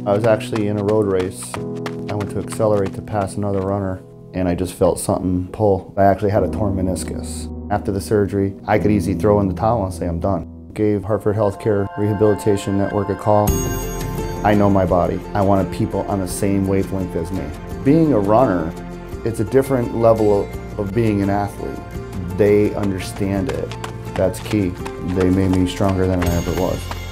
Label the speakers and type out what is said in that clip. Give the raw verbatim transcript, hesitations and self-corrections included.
Speaker 1: I was actually in a road race. I went to accelerate to pass another runner, and I just felt something pull. I actually had a torn meniscus. After the surgery, I could easily throw in the towel and say I'm done. Gave Hartford HealthCare Rehabilitation Network a call. I know my body. I wanted people on the same wavelength as me. Being a runner, it's a different level of, of being an athlete. They understand it. That's key. They made me stronger than I ever was.